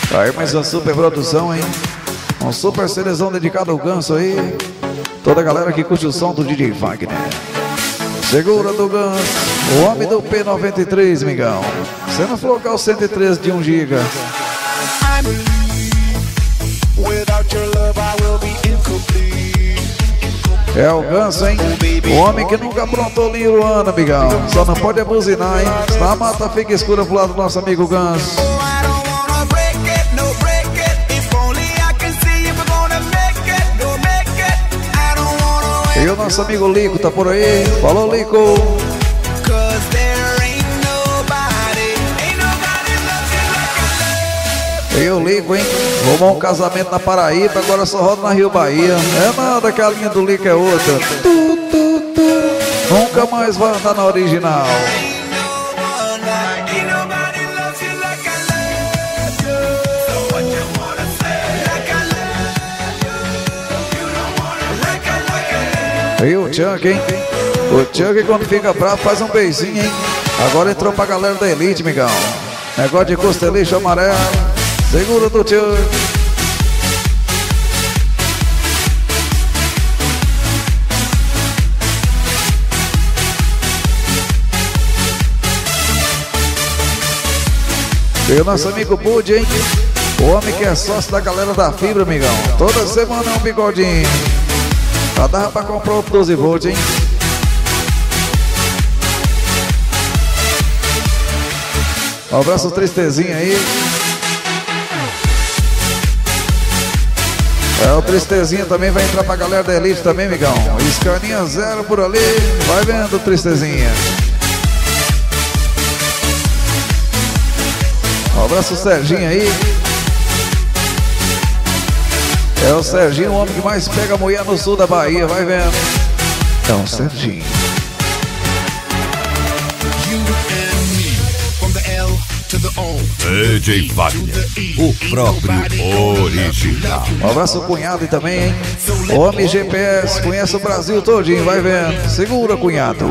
Aí mais uma super produção, hein? Uma super seleção dedicada ao Ganso aí. Toda a galera que curte o som do DJ Wagner. Segura do Ganso, o homem do P93, migão. Cena Flocal 103 de 1 GB. É o Ganso, hein? O homem que nunca aprontou linha urbana, amigão. Só não pode abusinar, hein? Senão a mata fica escura pro lado do nosso amigo Ganso. E o nosso amigo Lico tá por aí. Falou, Lico. E o Lico, hein? Arrumou um casamento na Paraíba, agora só roda na Rio Bahia. É nada que a linha do Lico é outra. Nunca mais vai andar na original. E o Chuck, hein? O Chuck quando fica bravo faz um beijinho, hein? Agora entrou pra galera da Elite, migão. Negócio de costelixo amarelo. Segura do Chuck. E o nosso amigo Bud, hein? O homem que é sócio da galera da Fibra, amigão. Toda semana é um bigodinho. Já dava pra comprar outro 12 volts, hein? Um abraço Tristezinha aí. É, o Tristezinha também vai entrar pra galera da Elite também, migão. Escaninha 0 por ali. Vai vendo, Tristezinha. Um abraço Serginho aí. É o Serginho, o homem que mais pega mulher no sul da Bahia, vai vendo. É o Serginho. DJ Wagner, o próprio original. Um abraço cunhado e também, hein? Homem GPS, conhece o Brasil todinho, vai vendo. Segura, cunhado.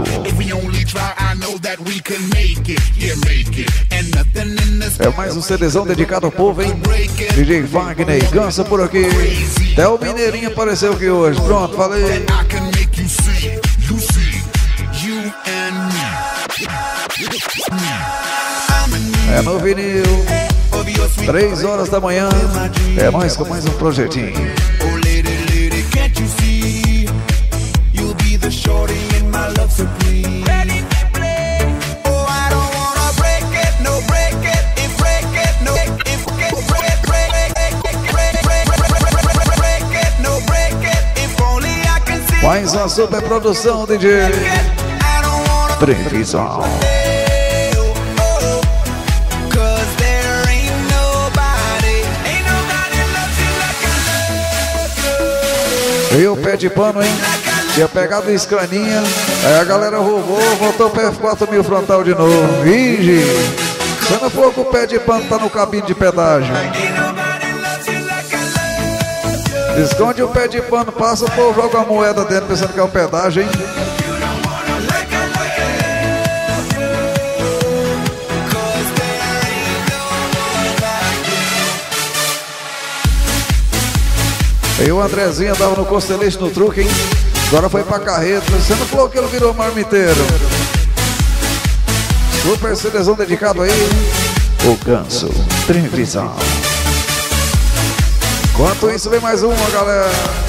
É mais um CDzão dedicado ao povo, hein? DJ Wagner e Ganso por aqui. Até o Mineirinho apareceu aqui hoje. Pronto, falei. É no vinil. 3 horas da manhã. É nós com mais um projetinho. Mais uma super produção, DJ. Previsão. E o pé de pano, hein? Tinha pegado escaninha. Aí a galera roubou, voltou pro F4000 frontal de novo. Vige! Se não for que o pé de pano tá no cabine de pedágio. Esconde o pé de pano, passa, o povo joga a moeda dentro pensando que é o pedágio, hein? E o Andrezinho andava no costelete no truque, hein? Agora foi pra carreta. Você não falou que ele virou marmiteiro. Super CDzão dedicado aí. O Ganso, Previsão. Enquanto isso, vem mais uma, galera.